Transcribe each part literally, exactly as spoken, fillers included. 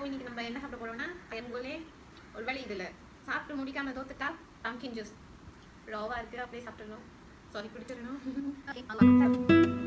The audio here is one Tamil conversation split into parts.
இன்னைக்கு நம்ம என்ன சாப்பிட போறோம்னா எங்கூர்லே ஒரு வேளை இதில் சாப்பிட்டு முடிக்காம தோத்துட்டா பம்கின் ஜூஸ் ராவா இருக்கு அப்படியே சாப்பிட்டுடணும். சாரி குடிச்சிடணும்.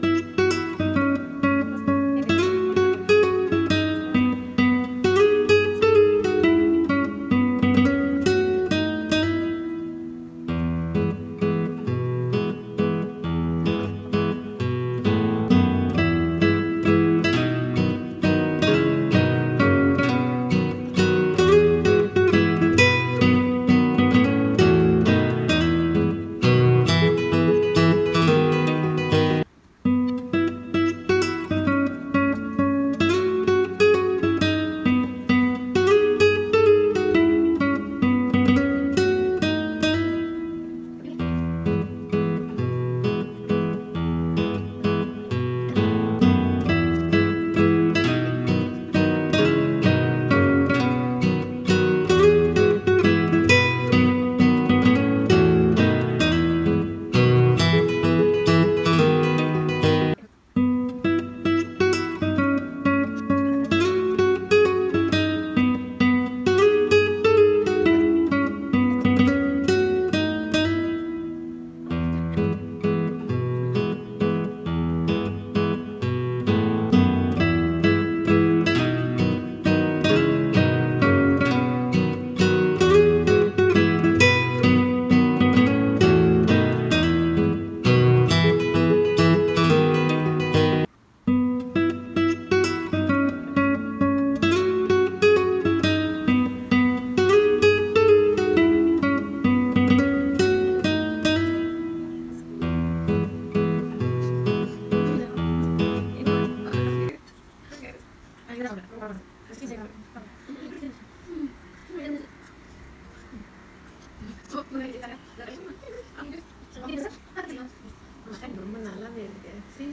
ரொம்ப நல்லாவே இருக்கு.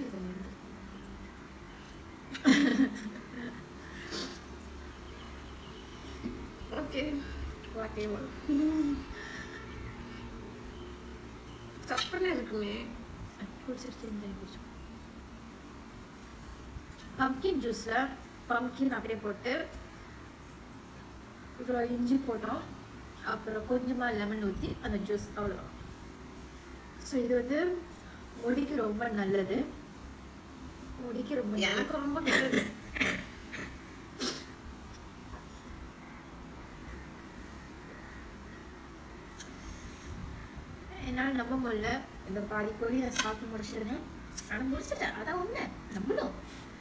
ஓகே வாட்டேவர் சப்பன இருக்குமே குடிச்சிருச்சு. பம்கின் ஜூஸ்ல பம்கின் அப்படியே போட்டு இவ்வளோ இஞ்சி போட்டோம், அப்புறம் கொஞ்சமாக லெமன் ஊற்றி அந்த ஜூஸ் அவ்வளோ. ஸோ இது வந்து முடிக்கு ரொம்ப நல்லது. முடிக்கு ரொம்ப எனக்கு ரொம்ப நல்லது. என்னால் நம்ப முடியல இந்த பாதி கோழி நான் சாப்பிட்டு முடிச்சிருந்தேன். ஆனால் முடிச்சிட்டேன், அதான் உண்மை, நம்பணும்.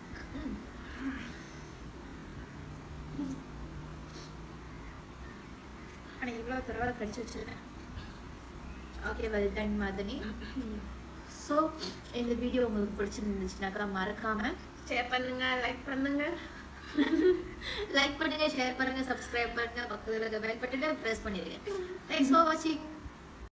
ஆனால் இவ்வளோ பரவாயில்ல கடிச்சு வச்சிருக்கேன். ஓகே வெல் டன் மதனி. ஸோ இந்த வீடியோ உங்களுக்கு பிடிச்சிருந்துச்சுனாக்கா மறக்காம ஷேர் பண்ணுங்க, லைக் பண்ணுங்க லைக் பண்ணுங்க, ஷேர் பண்ணுங்க, சப்ஸ்கிரைப் பண்ணுங்க, பக்கத்தில் இருக்க பெல் பட்டனை ப்ரெஸ் பண்ணிடுங்க. தேங்க்ஸ் ஃபார் வாட்சிங்.